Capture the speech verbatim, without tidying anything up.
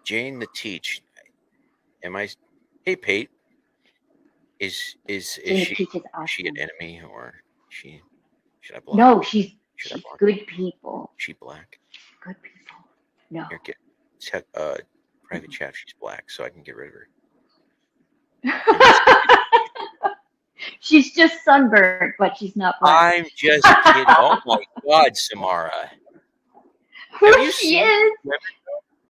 Jane the Teach. Am I? Hey, Pate. Is is is Jane she? Teach is Is she an awesome. enemy or she? Should I block? No, she's Should I she's block? good people. She black. Good people. No. Here, get check uh private chat. She's black, so I can get rid of her. She's just sunburned, but she's not black. I'm just kidding. Oh my God, Samara. Who Have you she seen is? women,